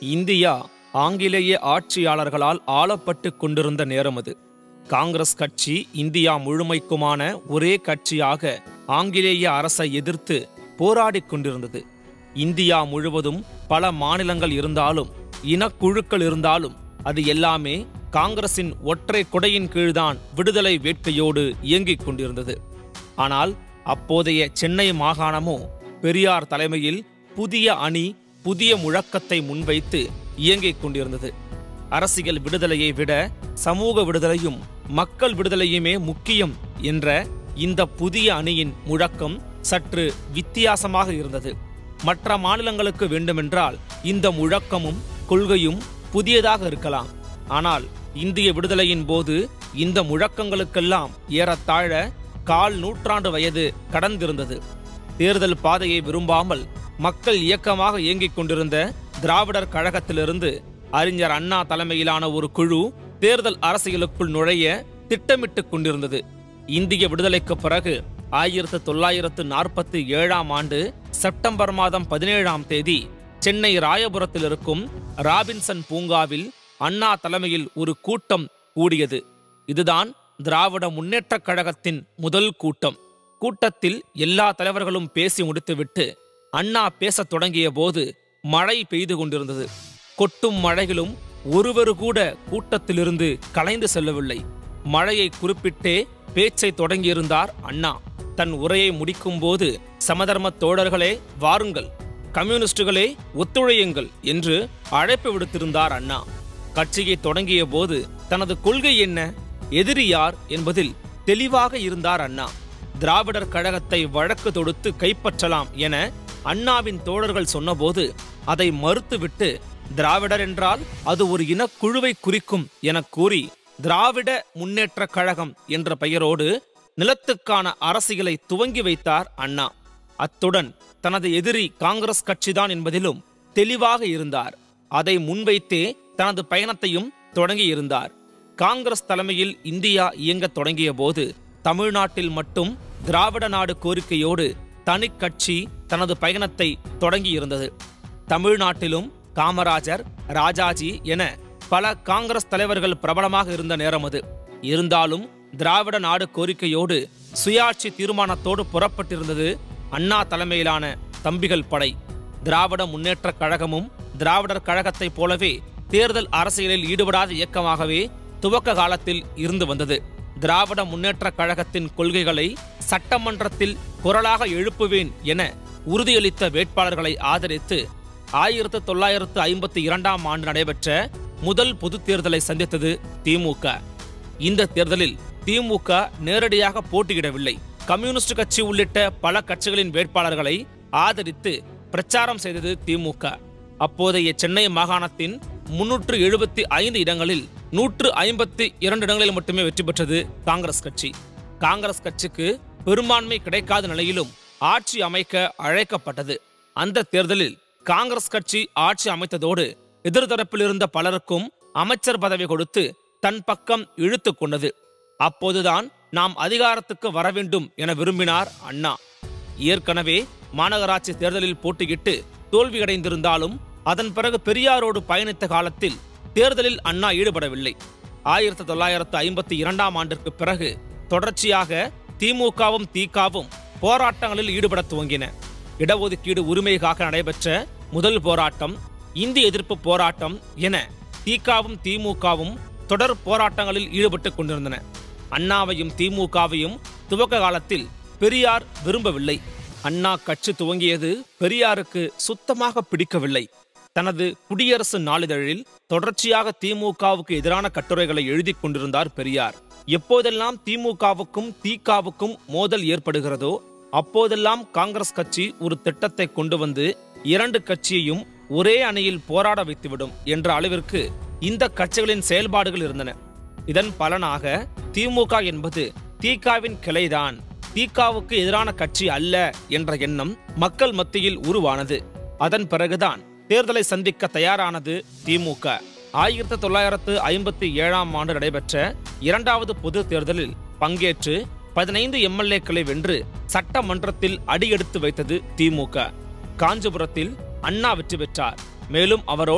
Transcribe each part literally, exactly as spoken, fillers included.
India ஆங்கிலேய ஆட்சியாளர்களால் ஆளப்பட்டு கொண்டிருந்த நேரம் அது. காங்கிரஸ் கட்சி இந்தியா முழுமைக்குமான ஒரே கட்சியாக ஆங்கிலேய அரசை எதிர்த்து போராடி கொண்டிருந்தது. இந்தியா முழுவதும் பல மாநிலங்கள் இருந்தாலும் இனக்குழுக்கள் இருந்தாலும் அது எல்லாமே காங்கிரசின் ஒற்றை கொடையின் கீழ்தான் விடுதலை வேட்கையோடு இயங்கிக் கொண்டிருந்தது. ஆனால் அப்போதைய சென்னை மாகாணமோ பெரியார் தலைமையில் புதிய அணி புதிய முழக்கத்தை முன்வைத்து இயங்கிக் கொண்டிருந்தது. அரசியல் விடுதலையை விட சமூக விடுதலையும் மக்கள் விடுதலையுமே முக்கியம் என்ற இந்த புதிய அணியின் முழக்கம் சற்று வித்தியாசமாக இருந்தது. மற்ற மாநிலங்களுக்கு வேண்டுமென்றால் இந்த முழக்கமும் கொள்கையும் புதியதாக இருக்கலாம். ஆனால் இந்திய விடுதலையின் போது இந்த முழக்கங்களுக்கெல்லாம் ஏறத்தாழ கால் நூற்றாண்டு வயது கடந்திருந்தது. தேர்தல் பாதையை விரும்பாமல் மக்கள் இயக்கமாக இயங்கிக் கொண்டிருந்த திராவிடர் கழகத்திலிருந்து அறிஞர் அண்ணா தலைமையிலான ஒரு குழு தேர்தல் அரசியலுக்குள் நுழைய திட்டமிட்டுக் கொண்டிருந்தது. இந்திய விடுதலைக்கு பிறகு ஆயிரத்து தொள்ளாயிரத்து நாற்பத்தி ஏழாம் ஆண்டு செப்டம்பர் மாதம் பதினேழாம் தேதி சென்னை ராயபுரத்தில் இருக்கும் ராபின்சன் பூங்காவில் அண்ணா தலைமையில் ஒரு கூட்டம் கூடியது. இதுதான் திராவிட முன்னேற்றக் கழகத்தின் முதல் கூட்டம். கூட்டத்தில் எல்லா தலைவர்களும் பேசி முடித்துவிட்டு அண்ணா பேசத் தொடங்கிய போது மழை பெய்து கொண்டிருந்தது. கொட்டும் மழையிலும் ஒருவர் கூட கூட்டத்திலிருந்து கலைந்து செல்லவில்லை. மழையை குறிப்பிட்டே பேச்சை தொடங்கியிருந்தார் அண்ணா. தன் உரையை முடிக்கும் போது சமதர்ம தோழர்களே வாருங்கள், கம்யூனிஸ்டுகளே ஒத்துழையுங்கள் என்று அழைப்பு விடுத்திருந்தார் அண்ணா. கட்சியை தொடங்கிய போது தனது கொள்கை என்ன, எதிரி யார் என்பதில் தெளிவாக இருந்தார் அண்ணா. திராவிடர் கழகத்தை வழக்கு தொடுத்து கைப்பற்றலாம் என அண்ணாவின் தோழர்கள் சொன்னபோது அதை மறுத்துவிட்டு திராவிடர் என்றால் அது ஒரு இனக்குழுவை குறிக்கும் என கூறி திராவிட முன்னேற்ற கழகம் என்ற பெயரோடு நிலத்துக்கான அரசியலை துவங்கி வைத்தார் அண்ணா. அத்துடன் தனது எதிரி காங்கிரஸ் கட்சிதான் என்பதிலும் தெளிவாக இருந்தார். அதை முன்வைத்தே தனது பயணத்தையும் தொடங்கியிருந்தார். காங்கிரஸ் தலைமையில் இந்தியா இயங்க தொடங்கிய போது தமிழ்நாட்டில் மட்டும் திராவிட நாடு கோரிக்கையோடு தனி கட்சி தனது பயணத்தை தொடங்கியிருந்தது. தமிழ்நாட்டிலும் காமராஜர், ராஜாஜி என பல காங்கிரஸ் தலைவர்கள் பிரபலமாக இருந்த நேரம் அது. இருந்தாலும் திராவிட நாடு கோரிக்கையோடு சுயாட்சி தீர்மானத்தோடு புறப்பட்டிருந்தது அண்ணா தலைமையிலான தம்பிகள் படை. திராவிட முன்னேற்ற கழகமும் திராவிடர் கழகத்தைப் போலவே தேர்தல் அரசியலில் ஈடுபடாத இயக்கமாகவே துவக்க காலத்தில் இருந்து வந்தது. திராவிட முன்னேற்ற கழகத்தின் கொள்கைகளை சட்டமன்றத்தில் குரலாக எழுப்புவேன் என உறுதியளித்த வேட்பாளர்களை ஆதரித்து ஆயிரத்து தொள்ளாயிரத்து ஐம்பத்தி இரண்டாம் ஆண்டு நடைபெற்ற முதல் பொது தேர்தலை சந்தித்தது திமுக. இந்த தேர்தலில் திமுக நேரடியாக போட்டியிடவில்லை. கம்யூனிஸ்ட் கட்சி உள்ளிட்ட பல கட்சிகளின் வேட்பாளர்களை ஆதரித்து பிரச்சாரம் செய்தது திமுக. அப்போதைய சென்னை மாகாணத்தின் முன்னூற்று எழுபத்தி ஐந்து இடங்களில் நூற்று ஐம்பத்தி இரண்டு இடங்களில் மட்டுமே வெற்றி பெற்றது காங்கிரஸ் கட்சி. காங்கிரஸ் கட்சிக்கு பெரும்பான்மை கிடைக்காத நிலையிலும் ஆட்சி அமைக்க அழைக்கப்பட்டது. அந்த தேர்தலில் காங்கிரஸ் கட்சி ஆட்சி அமைத்ததோடு எதிர்த்தரப்பில் இருந்த பலருக்கும் அமைச்சர் பதவி கொடுத்து தன் பக்கம் இழுத்து கொண்டது. அப்போதுதான் நாம் அதிகாரத்துக்கு வர வேண்டும் என விரும்பினார் அண்ணா. ஏற்கனவே மாநகராட்சி தேர்தலில் போட்டியிட்டு தோல்வியடைந்திருந்தாலும் அதன் பிறகு பெரியாரோடு பயணித்த காலத்தில் தேர்தலில் அண்ணா ஈடுபடவில்லை. ஆயிரத்தி தொள்ளாயிரத்து ஐம்பத்தி இரண்டாம் ஆண்டிற்கு பிறகு தொடர்ச்சியாக திமுகவும் திகாவும் போராட்டங்களில் ஈடுபட துவங்கின. இடஒதுக்கீடு உரிமைக்காக நடைபெற்ற முதல் போராட்டம், இந்தி எதிர்ப்பு போராட்டம் என திகாவும் திமுகவும் தொடர் போராட்டங்களில் ஈடுபட்டுக் கொண்டிருந்தன. அண்ணாவையும் திமுகவையும் துவக்க காலத்தில் பெரியார் விரும்பவில்லை. அண்ணா கட்சி துவங்கியது பெரியாருக்கு சுத்தமாக பிடிக்கவில்லை. தனது குடியரசு நாளிதழில் தொடர்ச்சியாக திமுகவுக்கு எதிரான கட்டுரைகளை எழுதி கொண்டிருந்தார் பெரியார். எப்போதெல்லாம் திமுகவுக்கும் திகாவுக்கும் மோதல் ஏற்படுகிறதோ அப்போதெல்லாம் காங்கிரஸ் கட்சி ஒரு திட்டத்தை கொண்டு வந்து இரண்டு கட்சியையும் ஒரே அணியில் போராட வைத்துவிடும் என்ற அளவிற்கு இந்த கட்சிகளின் செயல்பாடுகள் இருந்தன. இதன் பலனாக திமுக என்பது திகாவின் கிளைதான், திகாவுக்கு எதிரான கட்சி அல்ல என்ற எண்ணம் மக்கள் மத்தியில் உருவானது. அதன் பிறகுதான் தேர்தலை சந்திக்க தயாரானது திமுக. ஆயிரத்தி தொள்ளாயிரத்து ஐம்பத்தி ஏழாம் ஆண்டு நடைபெற்ற இரண்டாவது பொது தேர்தலில் பங்கேற்று பதினைந்து எம்எல்ஏக்களை வென்று சட்டமன்றத்தில் அடியெடுத்து வைத்தது திமுக. காஞ்சிபுரத்தில் அண்ணா வெற்றி பெற்றார். மேலும் அவரோடு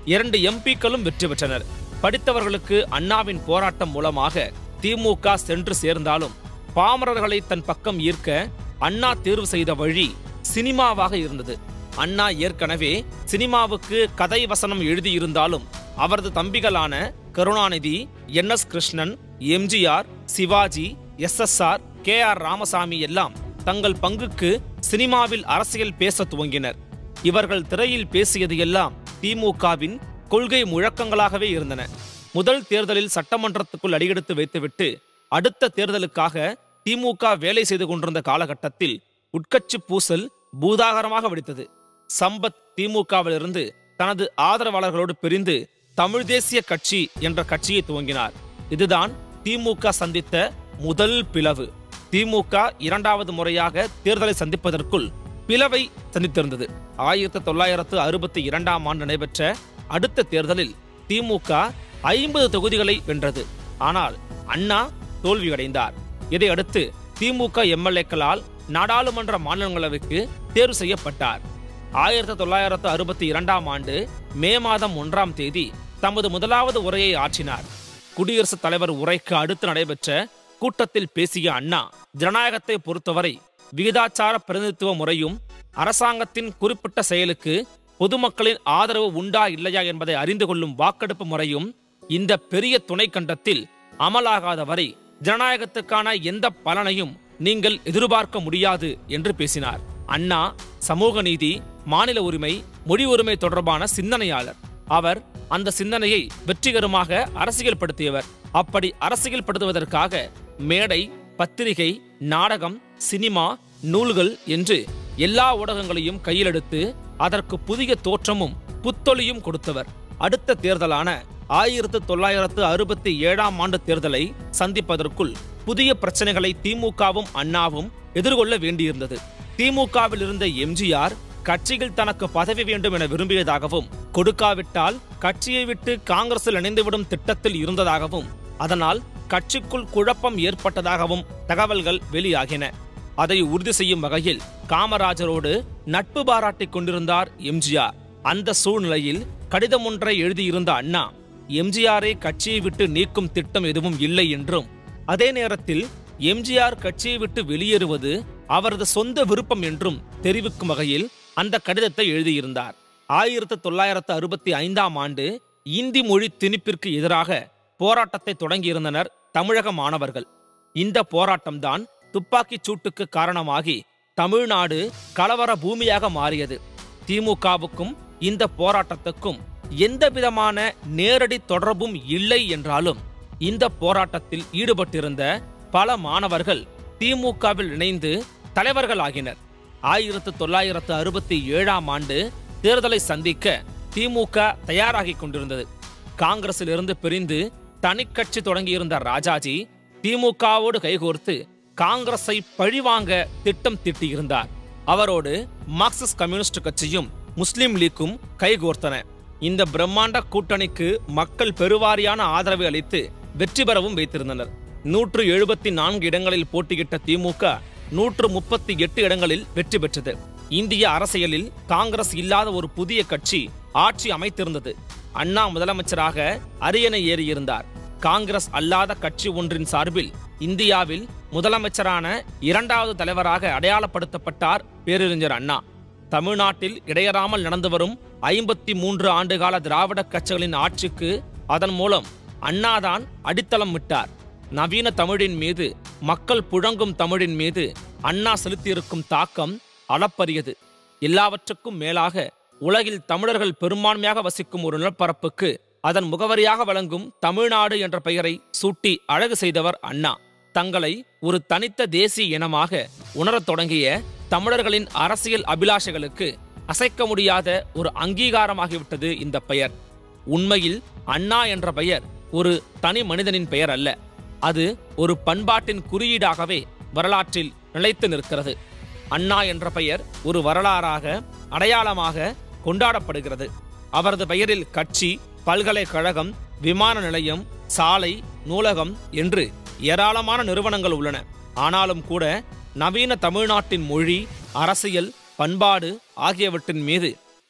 இரண்டு எம்பிக்களும் வெற்றி பெற்றனர். படித்தவர்களுக்கு அண்ணாவின் போராட்டம் மூலமாக திமுக சென்று சேர்ந்தாலும் பாமரர்களை தன் பக்கம் ஈர்க்க அண்ணா தேர்வு செய்த வழி சினிமாவாக இருந்தது. அண்ணா ஏற்கனவே சினிமாவுக்கு கதை வசனம் எழுதியிருந்தாலும் அவரது தம்பிகளான Karunanidhi, N S Krishnan, MGR, Sivaji, S S R, K R Ramasamy எல்லாம் தங்கள் பங்குக்கு சினிமாவில் அரசியல் பேச துவங்கினர். இவர்கள் திரையில் பேசியது எல்லாம் திமுகவின் கொள்கை முழக்கங்களாகவே இருந்தன. முதல் தேர்தலில் சட்டமன்றத்துக்குள் அடியெடுத்து வைத்துவிட்டு அடுத்த தேர்தலுக்காக திமுக வேலை செய்து கொண்டிருந்த காலகட்டத்தில் உட்கட்சி பூசல் பூதாகரமாக வெடித்தது. சம்பத் திமுகவிலிருந்து தனது ஆதரவாளர்களோடு பிரிந்து தமிழ் தேசிய கட்சி என்ற கட்சியை துவங்கினார். இதுதான் திமுக சந்தித்த முதல் பிளவு. திமுக இரண்டாவது முறையாக தேர்தலை சந்திப்பதற்குள் பிளவை சந்தித்திருந்தது. ஆயிரத்தி தொள்ளாயிரத்து அறுபத்தி இரண்டாம் ஆண்டு நடைபெற்ற அடுத்த தேர்தலில் திமுக ஐம்பது தொகுதிகளை வென்றது. ஆனால் அண்ணா தோல்வியடைந்தார். இதையடுத்து திமுக எம்எல்ஏக்களால் நாடாளுமன்ற மாநிலங்களவைக்கு தேர்வு செய்யப்பட்டார். ஆயிரத்தி தொள்ளாயிரத்து அறுபத்தி இரண்டாம் ஆண்டு மே மாதம் ஒன்றாம் தேதி தமது முதலாவது உரையை ஆற்றினார். குடியரசுத் தலைவர் உரைக்கு அடுத்து நடைபெற்ற கூட்டத்தில் பேசிய அண்ணா, ஜனநாயகத்தை பொறுத்தவரை விகிதாச்சார பிரதிநிதித்துவ முறையும் அரசாங்கத்தின் குறிப்பிட்ட செயலுக்கு பொதுமக்களின் ஆதரவு உண்டா இல்லையா என்பதை அறிந்து கொள்ளும் வாக்கெடுப்பு முறையும் இந்த பெரிய துணை கண்டத்தில் அமலாகாத வரை ஜனநாயகத்துக்கான எந்த பலனையும் நீங்கள் எதிர்பார்க்க முடியாது என்று பேசினார். அண்ணா சமூக நீதி, மாநில உரிமை, மொழி உரிமை தொடர்பான சிந்தனையாளர். அவர் அந்த சிந்தனையை வெற்றிகரமாக அரசியல்படுத்தியவர். அப்படி அரசியல்படுத்துவதற்காக மேடை, பத்திரிகை, நாடகம், சினிமா, நூல்கள் என்று எல்லா ஊடகங்களையும் கையிலெடுத்து அதற்கு புதிய தோற்றமும் புத்தொலியும் கொடுத்தவர். அடுத்த தேர்தலான ஆயிரத்து தொள்ளாயிரத்து அறுபத்தி ஏழாம் ஆண்டு தேர்தலை சந்திப்பதற்குள் புதிய பிரச்சனைகளை திமுகவும் அண்ணாவும் எதிர்கொள்ள வேண்டியிருந்தது. திமுகவில் இருந்த எம்ஜிஆர் கட்சியில் தனக்கு பதவி வேண்டும் என விரும்பியதாகவும், கொடுக்காவிட்டால் கட்சியை விட்டு காங்கிரஸில் இணைந்துவிடும் திட்டத்தில் இருந்ததாகவும், அதனால் கட்சிக்குள் குழப்பம் ஏற்பட்டதாகவும் தகவல்கள் வெளியாகின. அதை உறுதி செய்யும் வகையில் காமராஜரோடு நட்பு பாராட்டிக் கொண்டிருந்தார் எம்ஜிஆர். அந்த சூழ்நிலையில் கடிதம் ஒன்றை எழுதியிருந்த அண்ணா, எம்ஜிஆரை கட்சியை விட்டு நீக்கும் திட்டம் எதுவும் இல்லை என்றும், அதே நேரத்தில் எம்ஜிஆர் கட்சியை விட்டு வெளியேறுவது அவரது சொந்த விருப்பம் என்றும் தெரிவிக்கும் வகையில் அந்த கடிதத்தை எழுதியிருந்தார். ஆயிரத்தி தொள்ளாயிரத்து அறுபத்தி ஐந்தாம் ஆண்டு இந்தி மொழி திணிப்பிற்கு எதிராக போராட்டத்தை தொடங்கியிருந்தனர் தமிழக மாணவர்கள். இந்த போராட்டம்தான் துப்பாக்கிச் சூட்டுக்கு காரணமாகி தமிழ்நாடு கலவர பூமியாக மாறியது. திமுகவுக்கும் இந்த போராட்டத்துக்கும் எந்த விதமான நேரடி தொடர்பும் இல்லை என்றாலும் இந்த போராட்டத்தில் ஈடுபட்டிருந்த பல மாணவர்கள் திமுகவில் இணைந்து தலைவர்கள் ஆகினர். ஆயிரத்து தொள்ளாயிரத்து அறுபத்தி ஏழாம் ஆண்டு தேர்தலை சந்திக்க திமுக தயாராகி கொண்டிருந்தது. காங்கிரசில் இருந்து பிரிந்து தனி கட்சி தொடங்கியிருந்த ராஜாஜி திமுகவோடு கைகோர்த்து காங்கிரஸை பழிவாங்க திட்டம் தீட்டியிருந்தார். அவரோடு மார்க்சிஸ்ட் கம்யூனிஸ்ட் கட்சியும் முஸ்லிம் லீக்கும் கைகோர்த்தன. இந்த பிரம்மாண்ட கூட்டணிக்கு மக்கள் பெருவாரியான ஆதரவை அளித்து வெற்றி பெறவும் வைத்திருந்தனர். நூற்று எழுபத்தி நான்கு இடங்களில் போட்டியிட்ட திமுக நூற்று முப்பத்தி எட்டு இடங்களில் வெற்றி பெற்றது. இந்திய அரசியலில் காங்கிரஸ் இல்லாத ஒரு புதிய கட்சி ஆட்சி அமைத்திருந்தது. அண்ணா முதலமைச்சராக அரியணை ஏறியிருந்தார். காங்கிரஸ் அல்லாத கட்சி ஒன்றின் சார்பில் இந்தியாவில் முதலமைச்சரான இரண்டாவது தலைவராக அடையாளப்படுத்தப்பட்டார் பேரறிஞர் அண்ணா. தமிழ்நாட்டில் இடையறாமல் நடந்து வரும் ஐம்பத்தி மூன்று ஆண்டுகால திராவிட கட்சிகளின் ஆட்சிக்கு அதன் மூலம் அண்ணாதான் அடித்தளம் விட்டார். நவீன தமிழின் மீது, மக்கள் புழங்கும் தமிழின் மீது அண்ணா செலுத்தியிருக்கும் தாக்கம் அளப்பரியது. எல்லாவற்றுக்கும் மேலாக உலகில் தமிழர்கள் பெரும்பான்மையாக வசிக்கும் ஒரு நிலப்பரப்புக்கு அதன் முகவரியாக வழங்கும் தமிழ்நாடு என்ற பெயரை சூட்டி அழகு செய்தவர் அண்ணா. தங்களை ஒரு தனித்த தேசிய இனமாக உணரத் தொடங்கிய தமிழர்களின் அரசியல் அபிலாஷைகளுக்கு அசைக்க முடியாத ஒரு அங்கீகாரமாகிவிட்டது இந்த பெயர். உண்மையில் அண்ணா என்ற பெயர் ஒரு தனி மனிதனின் பெயர் அல்ல. அது ஒரு பண்பாட்டின் குறியீடாகவே வரலாற்றில் நிலைத்து நிற்கிறது. அண்ணா என்ற பெயர் ஒரு வரலாறாக, அடையாளமாக கொண்டாடப்படுகிறது. அவரது பெயரில் கட்சி, பல்கலைக்கழகம், விமான நிலையம், சாலை, நூலகம் என்று ஏராளமான நிறுவனங்கள் உள்ளன. ஆனாலும் கூட நவீன தமிழ்நாட்டின் மொழி, அரசியல், பண்பாடு ஆகியவற்றின் மீது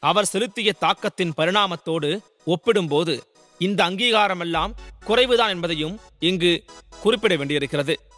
அவர் செலுத்திய தாக்கத்தின் பரிணாமத்தோடு ஒப்பிடும்போது இந்த அங்கீகாரமெல்லாம் குறைவுதான் என்பதையும் இங்கு குறிப்பிட வேண்டியிருக்கிறது.